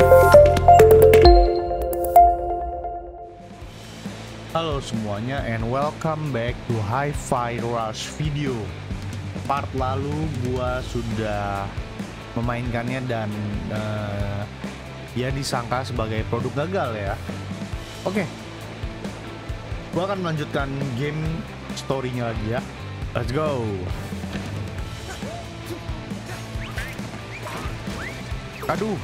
Halo semuanya and welcome back to Hi-Fi Rush video. Part lalu gua sudah memainkannya dan ya disangka sebagai produk gagal ya. Oke, gua akan melanjutkan game story-nya lagi ya. Let's go. Aduh.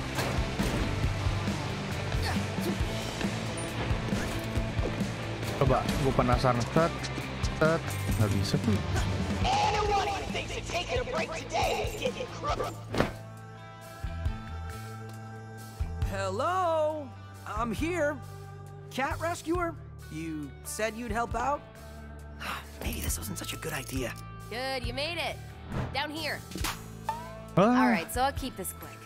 Coba, gue penasaran. Nggak bisa tuh. Hello, I'm here. Cat rescuer, you said you'd help out? Maybe this wasn't such a good idea. Good, you made it. Down here. Ah. All right, so I'll keep this quick.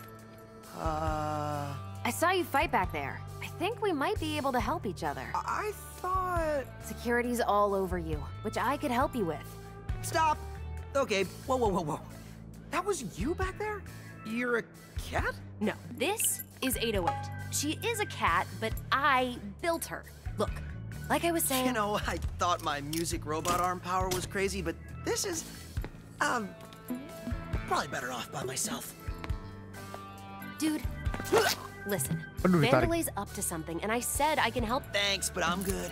I saw you fight back there. I think we might be able to help each other. I thought... Security's all over you, which I could help you with. Stop! Okay, whoa. That was you back there? You're a cat? No, this is 808. She is a cat, but I built her. Look, like I was saying... You know, I thought my music robot arm power was crazy, but this is... probably better off by myself. Dude, listen. Aduh, ditarik. Vandelay's up to something, and I said I can help. Thanks, but I'm good.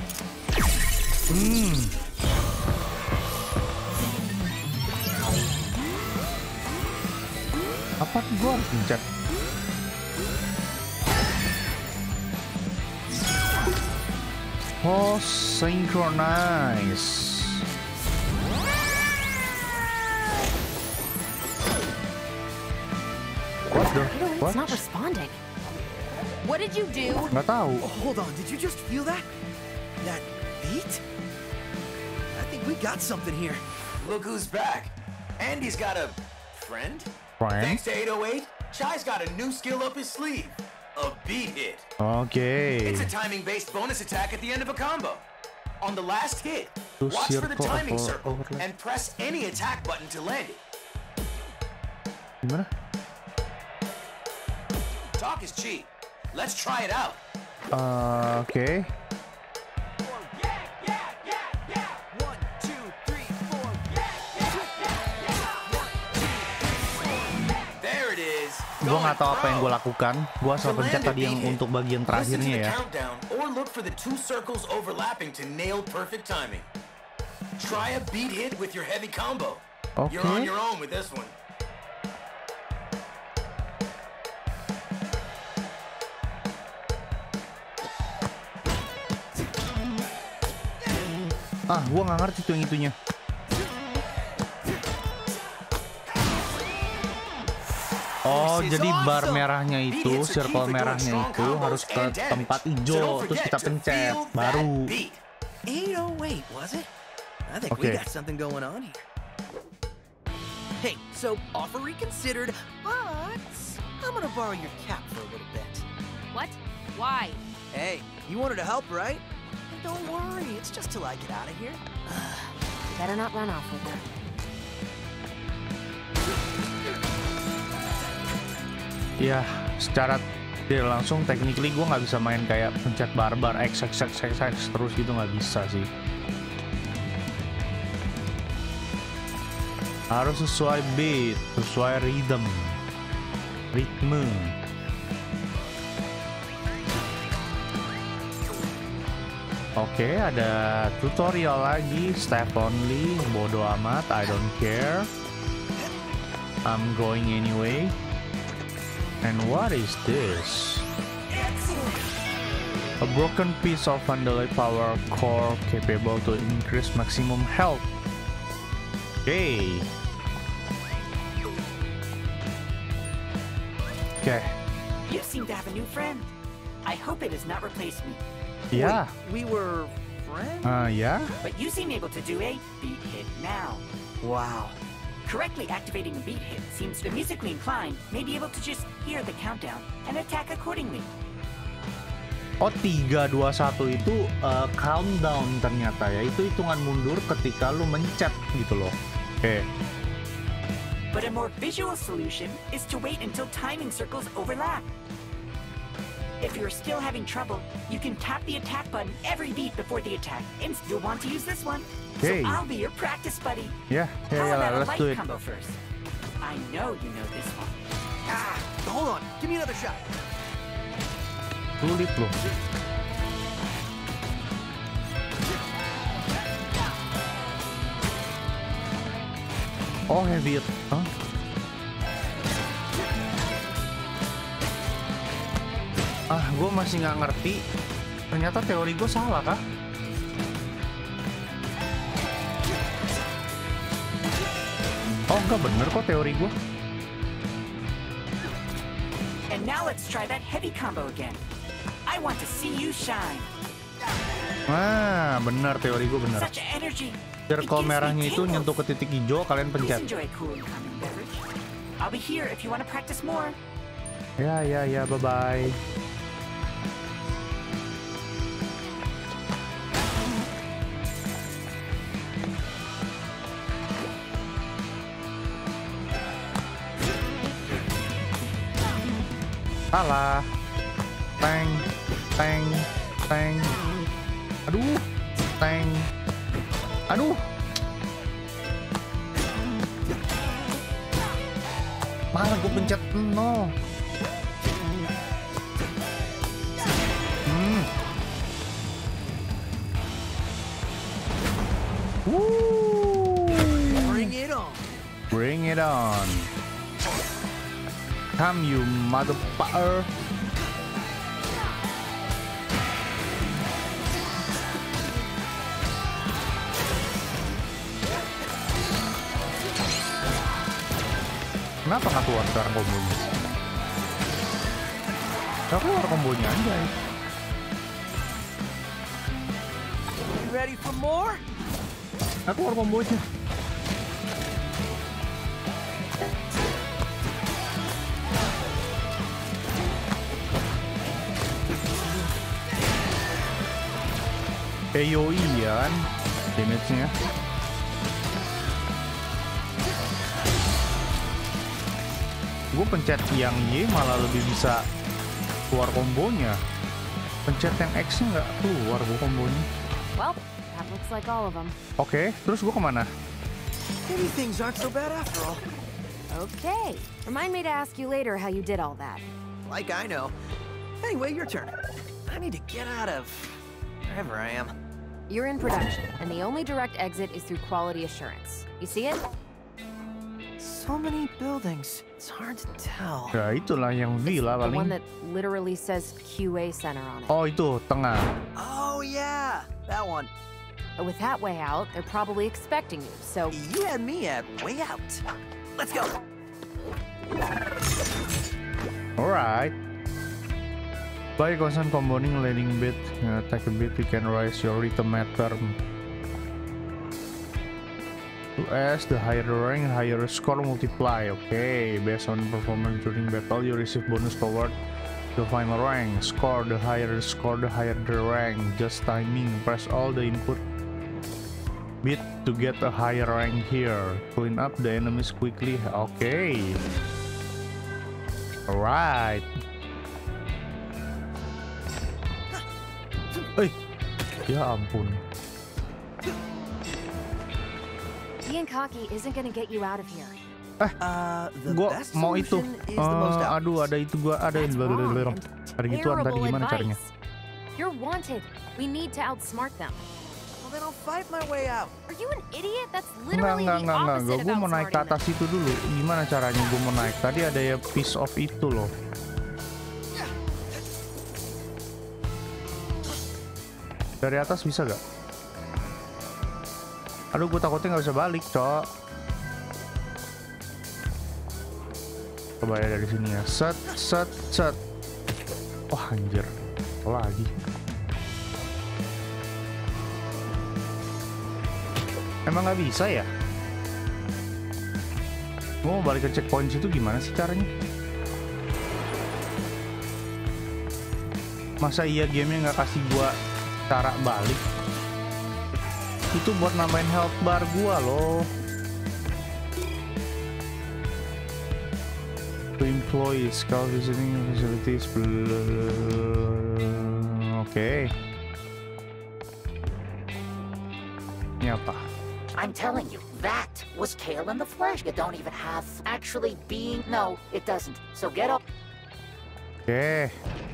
Apa tuh, gue harus pencet? Oh, synchronize. What the? It's not responding. What did you do? Nggak tahu. Oh, hold on, did you just feel that? That beat? I think we got something here. Look who's back. Andy's got a friend? Friend? Thanks to 808, Chai's got a new skill up his sleeve. A beat hit. Oke. It's a timing-based bonus attack at the end of a combo. On the last hit, To watch for the circle timing over- circle overlap. and press any attack button to land it. Gimana? Talk is cheap. Let's try it out. Oke. 1, 2, 3, 4. There it is. Gue nggak tahu apa yang gue Going pro. lakukan. Gue asal To pencet land a tadi yang beat hit, untuk bagian listen to terakhirnya the ya. countdown or look for the 2 circles overlapping to nail perfect timing. Try a beat hit with your heavy combo. You're on Oke. your own with this one. Ah, gue nggak ngerti tuh yang itunya. Oh, jadi bar merahnya itu, circle merahnya itu harus ke tempat hijau, terus kita pencet, baru. 808, was it? I think we Okay. got something going on here. Hey, so offer reconsidered, but I'm gonna borrow your cap for a little bit. What? Why? Hey, you wanted to help, right? Don't worry, it's just till I get out of here. Better not run off with her. Ya, secara tidak langsung, technically gue nggak bisa main kayak pencet barbar X terus gitu, nggak bisa sih. Harus sesuai beat, sesuai ritme. Oke, ada tutorial lagi, step only, bodo amat, I don't care. I'm going anyway. And what is this? A broken piece of Vandelay power core capable to increase maximum health. Okay. Okay. You seem to have a new friend. I hope it has not replaced me. Yeah. We were friends? Yeah. But you seem able to do a beat hit now. Wow. Correctly activating a beat hit seems the musically inclined may be able to just hear the countdown and attack accordingly. Oh, 3, 2, 1 itu countdown ternyata ya. Itu hitungan mundur ketika lu mencet gitu loh. Oke. But a more visual solution is to wait until timing circles overlap. If you're still having trouble, you can tap the attack button every beat before the attack, and you'll want to use this one. Okay. So I'll be your practice buddy. Yeah, How about a let's do light it. combo first? I know you know this one. Ah, hold on. Give me another shot. Sulit loh. Oh, heavy. Huh? Gue masih nggak ngerti. Ternyata teori gue salah kah? Oh, nggak bener kok teori gue. And now let's try that heavy combo again. I want to see you shine. Nah, benar teori gue benar. Such energy. Circle merahnya itu nyentuh ke titik hijau, kalian Please pencet. enjoy a cool and calming beverage. I'll be here if you want to practice more. Ya, bye-bye. Salah. Teng, teng, teng. Aduh, teng. Aduh. Malah gue pencet no. Woo. Bring it on. Bring it on. Come you motherfucker. Kenapa nggak keluar sekarang kombonya? Nggak keluar kombonya aja. You ready for more? Nggak keluar kombonya. AOE ya kan damage-nya. Gue pencet yang Y malah lebih bisa keluar kombonya. Pencet yang X nya nggak keluar gue kombonya. Well, that looks like all of them. Oke, terus gue kemana? Maybe things aren't so bad after all. Okay. Remind me to ask you later how you did all that. Like I know. Anyway, your turn. I need to get out of wherever I am. You're in production, and the only direct exit is through quality assurance. You see it? So many buildings. It's hard to tell. Ya itulah yang villa The one paling. that literally says QA Center on it. Oh itu tengah. Oh yeah, that one. But with that way out, they're probably expecting you, so... You had me at way out. Let's go. Alright. By constant combining landing bit, attack a bit, you can raise your rhythm meter. To S, the higher the rank, higher score multiply. Okay, based on performance during battle, you receive bonus toward the final rank. Score, the higher the score, the higher the rank. Just timing. Press all the input bit to get a higher rank here. Clean up the enemies quickly. Okay. Alright. Ya ampun. Being cocky isn't gonna get you out of here. The Gua best mau itu. solution is the most Aduh, obvious. ada itu gua ada That's wrong. ada gituan tadi Terrible gimana caranya? advice. You're wanted. We need to outsmart them. Well, then I'll fight my way out. Are you an idiot? That's Enggak, literally the opposite of Gue mau naik ke outsmarting atas them. itu dulu. Gimana caranya gue mau naik? Tadi ada ya piece of itu loh. Dari atas bisa gak? Aduh, gue takutnya nggak bisa balik, cok. Coba ya dari sini ya. Set, set, set. Wah, anjir. Apa lagi? Emang nggak bisa ya? Gue mau balik ke checkpoint situ gimana sih caranya? Masa iya gamenya nggak kasih gua cara balik? Itu buat nambahin health bar gua loh. to employees while visiting facilities. Oke. Ini apa? I'm telling you, that was Kale in the flesh. You don't even have actually being. No, it doesn't. So get up. Oke.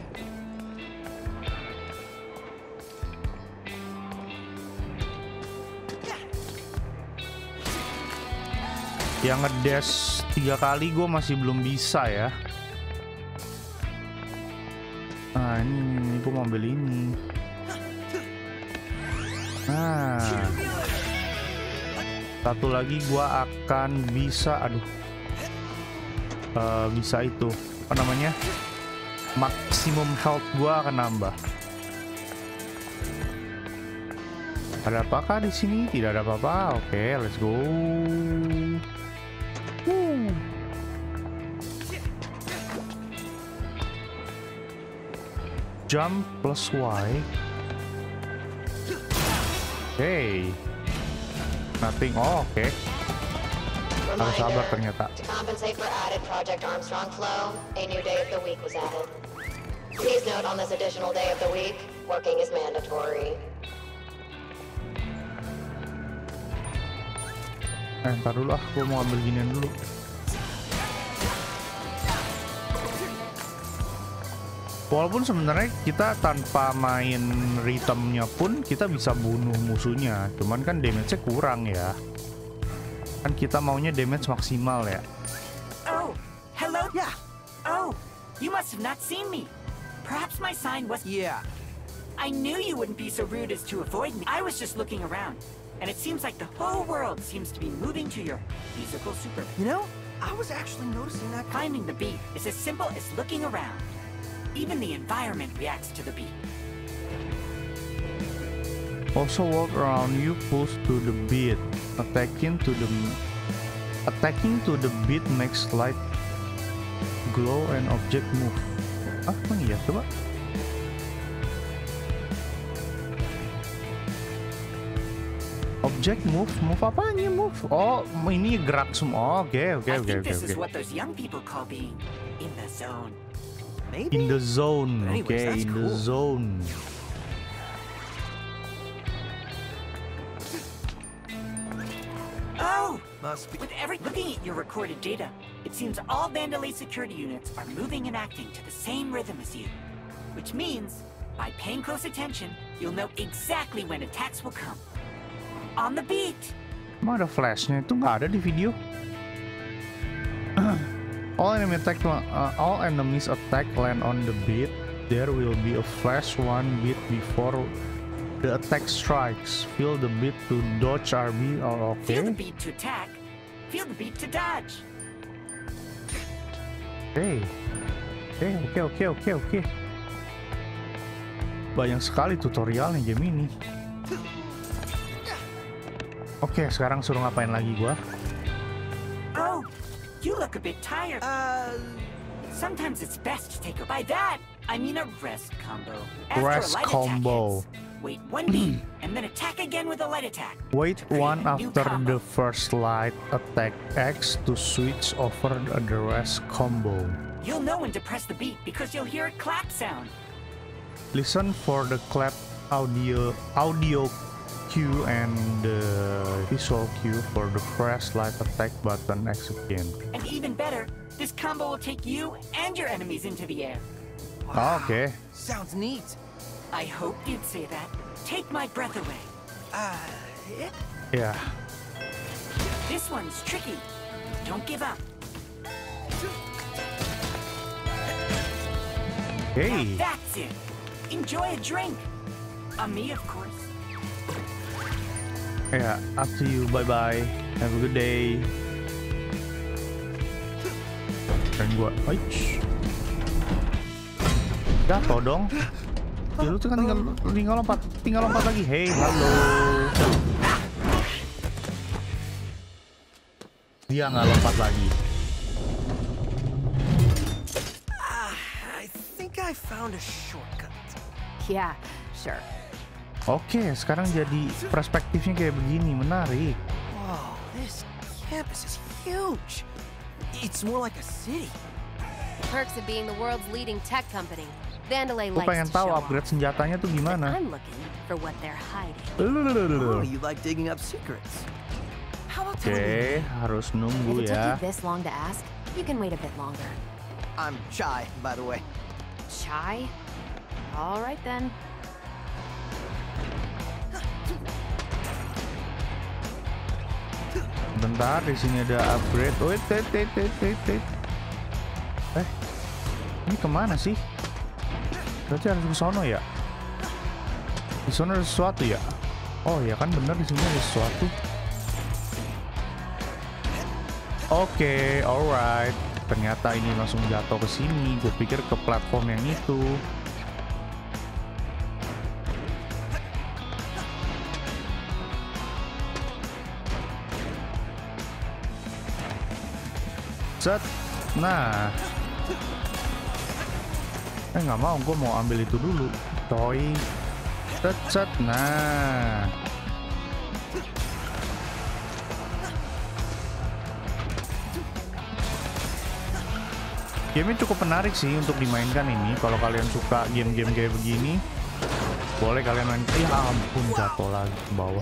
Yang ngedash 3 kali gue masih belum bisa ya. Nah ini gue mau ambil ini. Nah, satu lagi gue akan bisa, aduh, bisa itu apa namanya, maksimum health gue akan nambah. Ada apakah di sini? Tidak ada apa-apa. Oke, let's go. Jump plus Y. Hey, nothing. Oh, oke. Harus sabar ternyata. To compensate for added Project Armstrong flow, a new day of the week was added. Please note on this additional day of the week, working is mandatory. Ntar dulu ah, gue mau ambil ginian dulu. Walaupun sebenarnya kita tanpa main rhythmnya pun kita bisa bunuh musuhnya, cuman kan damage-nya kurang ya. Kan kita maunya damage maksimal ya. Oh, hello? Yeah. Oh, you must have not seen me. Perhaps my sign was... Yeah. I knew you wouldn't be so rude as to avoid me. I was just looking around, and it seems like the whole world seems to be moving to your musical super. You know, I was actually noticing that. Finding the beat is as simple as looking around. Even the environment reacts to the beat. Also walk around you, push to the beat. Attacking to the beat makes light glow and object move. Ah, mana ya? Coba. Object move apanya move? Oh, ini gerak semua. Oke. I think this is what those young people call being in the zone. Maybe. In the zone. Anyways, Oke, that's in the cool. zone. Oh! Must be. With looking at your recorded data, it seems all Vandalay security units are moving and acting to the same rhythm as you. Which means, by paying close attention, you'll know exactly when attacks will come. On the beat! Emang ada flashnya? Itu nggak ada di video. All enemies attack land on the beat. There will be a flash 1 beat before the attack strikes. Feel the beat to dodge RB. Oh, Feel the okay. beat to attack, feel the beat to dodge. Oke. Banyak sekali tutorialnya game ini. Oke, sekarang suruh ngapain lagi gua? Oh, you look a bit tired. Sometimes it's best to take a... By that, I mean a rest combo. After Rest a light combo. attack hits, wait 1 beat, and then attack again with a light attack. Wait create one a new after combo. the first light attack X to switch over the rest combo. You'll know when to press the beat because you'll hear a clap sound. Listen for the clap audio cue and the visual cue for the press light attack button X again. And even better, this combo will take you and your enemies into the air. Oh, okay. Sounds neat. I hoped you'd say that. Take my breath away. Yeah. This one's tricky. Don't give up. Hey. Now that's it. Enjoy a drink. On me, of course. Yeah, up to you. Bye-bye. Have a good day. Dan gua, jatuh dong. Ya lu tuh kan tinggal lompat lagi. Hey, halo. Dia nggak lompat lagi. I think I found a shortcut. Yeah, sure. Oke, sekarang jadi perspektifnya kayak begini, menarik. Whoa, this campus is huge. It's more like a city. The perks of being the world's leading tech company. Vandalay Gue likes pengen to tahu show upgrade off. senjatanya tuh But gimana. I'm looking for what they're hiding. Oh, you like digging up secrets. How about telling me? Oke, harus If nunggu it took ya. you this long to ask, you can wait a bit longer. I'm shy, by the way. Shy? All right then. Bentar, di sini ada upgrade. Wait. Ini kemana sih? Berarti harus ke sono ya? Di sono ada sesuatu ya? Oh ya kan bener, di sini ada sesuatu. Oke, alright. Ternyata ini langsung jatuh ke sini. Gue pikir ke platform yang itu. Set. Nah. Nggak mau, gue mau ambil itu dulu. Toy. Set. Nah. Game-nya cukup menarik sih untuk dimainkan ini. Kalau kalian suka game-game kayak begini, boleh kalian main. Ya ampun, jatuh lagi ke bawah.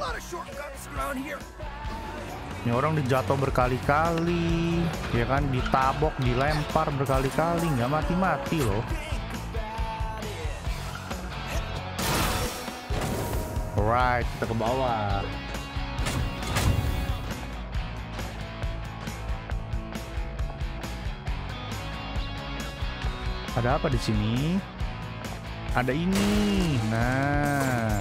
Ini orang dijatuh berkali-kali, ya kan, ditabok, dilempar berkali-kali, nggak mati-mati loh. Alright, kita ke bawah. Ada apa di sini? Ada ini. Nah.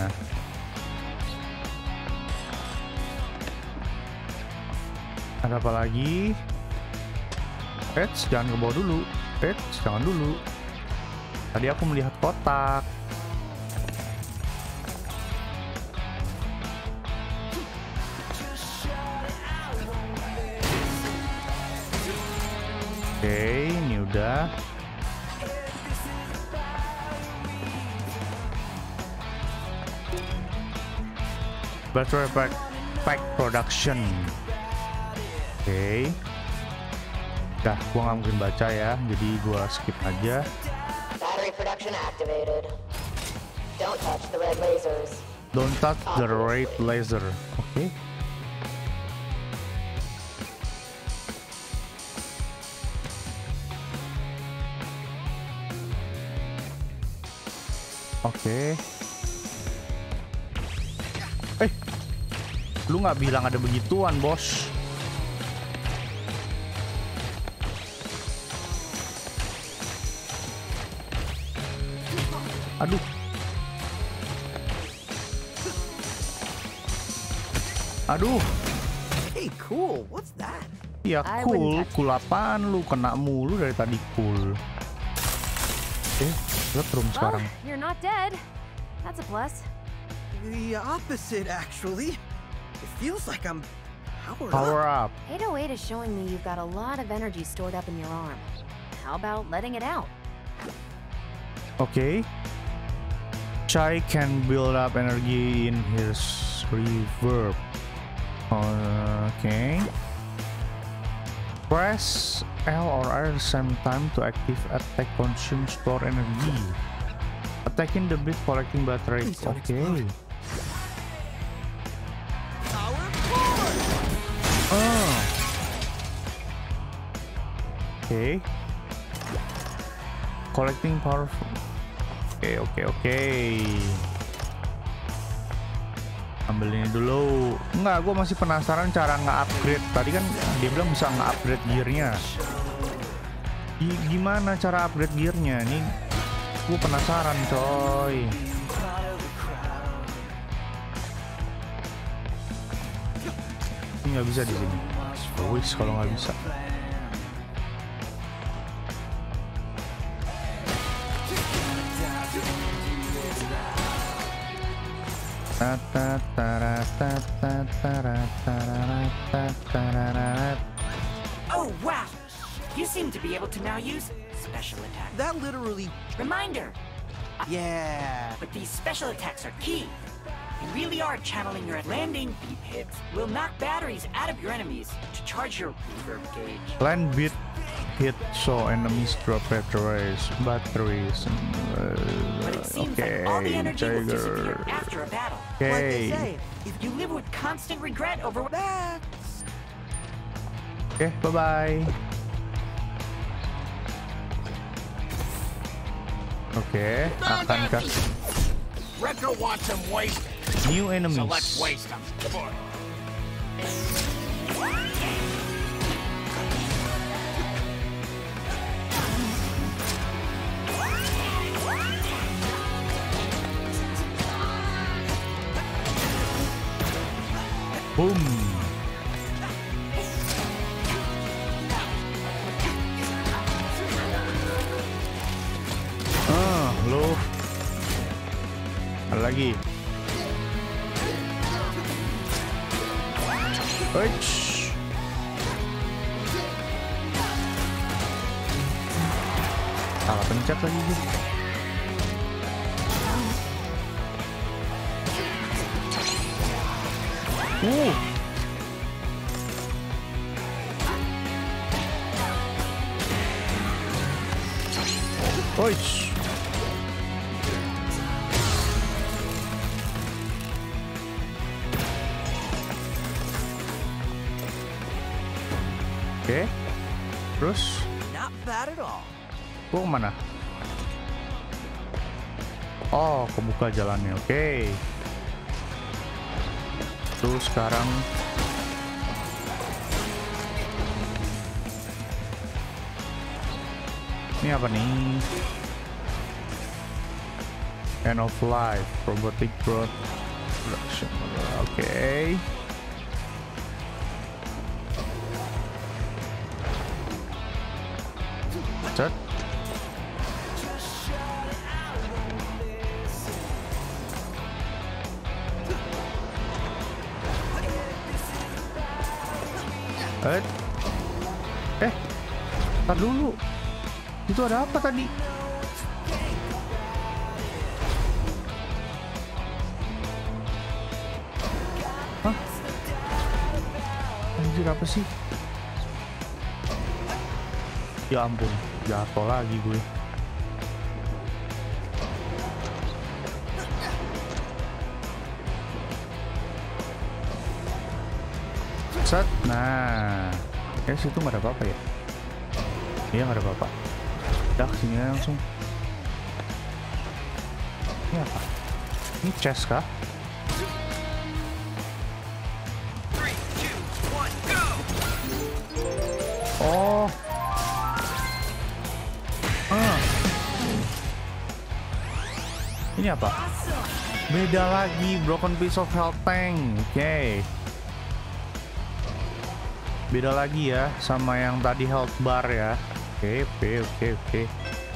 Ada apa lagi? Jangan ke bawah dulu. Jangan dulu. Tadi aku melihat kotak. Oke, ini udah. Battery pack production. Oke. Dah, gua nggak mungkin baca ya, jadi gua skip aja. Battery production activated. Don't touch the red lasers. Don't touch the red laser. Oke. Oke. Lu nggak bilang ada begituan, bos. Aduh. Hey, cool. What's that? Ya I cool. wouldn't touch Cool apaan lu? Kena mulu dari tadi cool. Let's room Well, sekarang. you're not dead. That's a plus. The opposite, actually. It feels like I'm Power up. 808 is showing me you've got a lot of energy stored up in your arm. How about letting it out? Okay. Chai can build up energy in his reverb. Okay. Press L or R at the same time to active attack, consume, store energy. Attacking the bit, collecting battery. Okay. Okay. Collecting power. Okay. Ambil ini dulu. Enggak, gue masih penasaran cara nge-upgrade. Tadi kan dia bilang bisa nge-upgrade gearnya. Gimana cara upgrade gearnya? Ini gue penasaran, coy. Ini nggak bisa di sini. Wis kalau nggak bisa. Oh, wow! You seem to be able to now use special attack. That literally... Reminder! Yeah. But these special attacks are key. You really are channeling your landing beat hits will knock batteries out of your enemies to charge your reverb gauge. Land beat hit so enemies drop batteries. But it seems like all the energy will disappear Tiger. after a battle. Like they Okay. say, If you live with constant regret over that. Oke, bye-bye. Oke, akankah Wrecker wants him wasted, new so let's enemies? waste him. Boom. Lo. Ada lagi. Eits. Salah pencet lagi gue. Oish. Oke. Terus Not bad at all. gua kemana? Oh, kebuka jalannya. Oke. Terus sekarang ini apa nih? End of life, robotic growth production. Oke. Set. Tar dulu. Itu ada apa tadi? Hah? Anjir, apa sih? Ya ampun, jatuh lagi gue. Set. Nah, situ nggak ada apa-apa ya? Iya, nggak ada apa-apa. Udah kesini langsung. Ini apa? Ini chest kah? Oh. Ini apa? Beda lagi, broken piece of health tank. Oke. Beda lagi ya sama yang tadi health bar ya. Oke.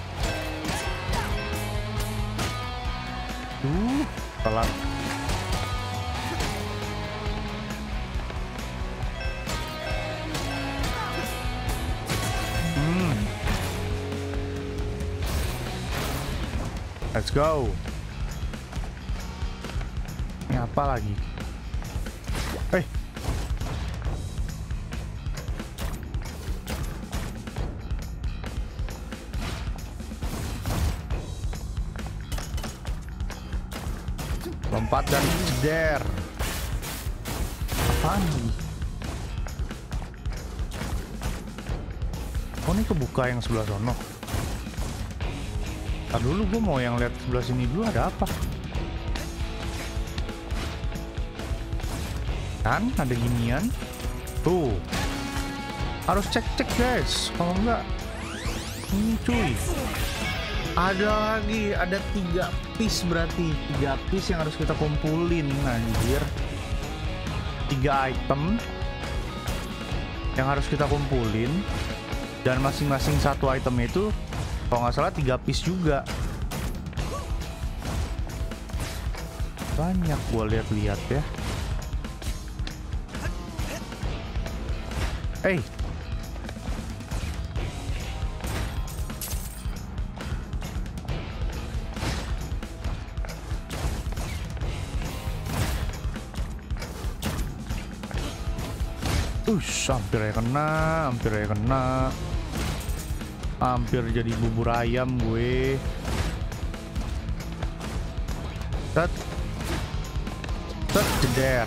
Telat. Let's go. Ini apa lagi? Lompat dan jeder. Apaan nih? Oh, ini kebuka yang sebelah sono. Ntar dulu, gue mau yang lihat sebelah sini dulu ada apa. Kan ada ginian. Tuh. Harus cek-cek guys. Kalau enggak, ini cuy. Ada lagi, ada 3 piece berarti. 3 piece yang harus kita kumpulin, anjir. 3 item yang harus kita kumpulin. Dan masing-masing satu item itu, kalau nggak salah 3 piece juga. Banyak gua lihat-lihat ya. Hampir aja kena. Hampir jadi bubur ayam gue. Set jeder.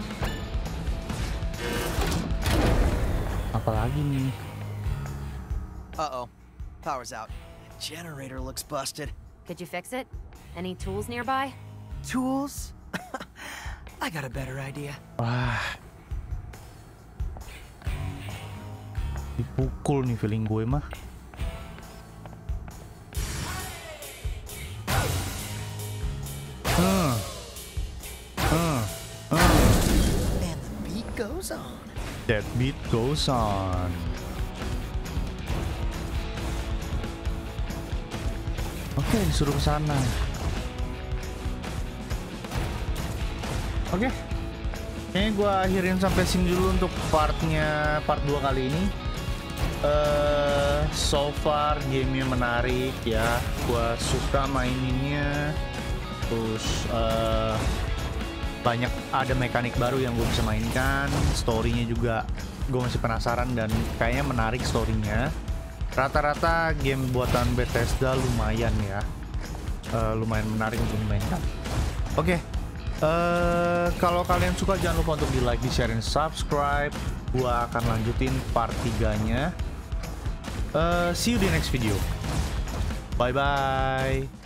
Apalagi nih? Uh-oh. Power's out. Generator looks busted. Could you fix it? Any tools nearby? Tools? I got a better idea. Wah. Dipukul nih feeling gue mah. And the beat goes on. That beat goes on. Oke, disuruh ke sana. Oke. Kayaknya gue akhirin sampai sini dulu untuk part 2 kali ini. So far gamenya menarik ya. Gue suka maininnya. Terus banyak ada mekanik baru yang gue bisa mainkan. Story-nya juga gue masih penasaran dan kayaknya menarik story-nya. Rata-rata game buatan Bethesda lumayan ya. Lumayan menarik untuk dimainkan. Oke. Kalau kalian suka jangan lupa untuk di like, di share, dan subscribe. Gua akan lanjutin part 3-nya. See you di next video. Bye bye.